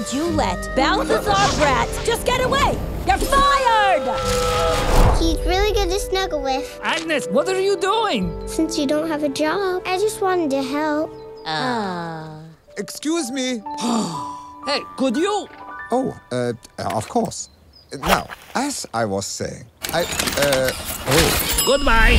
would you let Balthazar Bratz just get away? You're fired! He's really good to snuggle with. Agnes, what are you doing? Since you don't have a job, I just wanted to help. Excuse me. Hey, could you? Oh, of course. Now, as I was saying, Goodbye.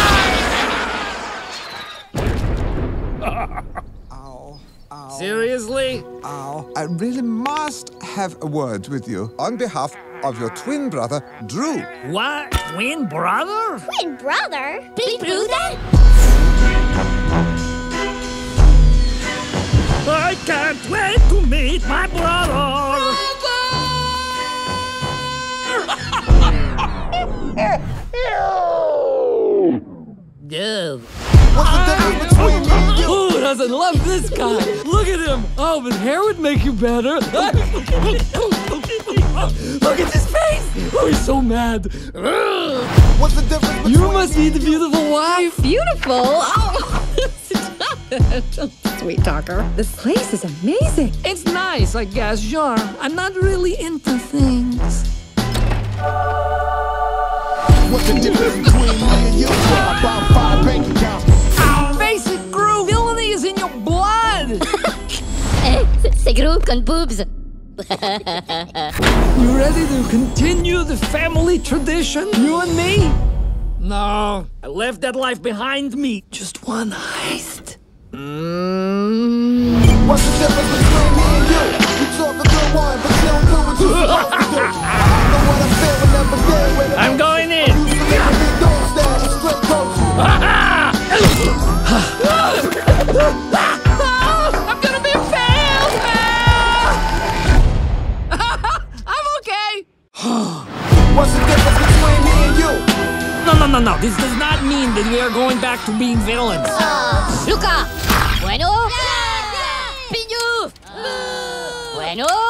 Ow, ow, Seriously? ow. I really must have a word with you on behalf of your twin brother, Drew. What? Twin brother? Twin brother? Big brother? I can't wait to meet my brother! Dude. What's the difference between me and you? Who doesn't love this guy? Look at him! Oh, but hair would make you better. Look at his face! Oh, he's so mad. What's the difference between You must be the beautiful wife. Beautiful? Oh, sweet talker. This place is amazing. It's nice, I guess, sure. I'm not really into things. What's the difference between me and you? About 5 bank accounts. Face it, Groove. Villainy is in your blood. C'est Groove con boobs. You ready to continue the family tradition? You and me? No, I left that life behind me. Just one heist. What's the difference between me and you? You talk a good one, but you don't do what you're supposed to do. I know what I feel whenever they're with it. I'm going in. You used to live in big dog style, straight coaches. I'm gonna be failed. I'm okay. What's the difference between me and you? No. This does not mean that we are going back to being villains. Luca! Bueno? Piñu! Bueno?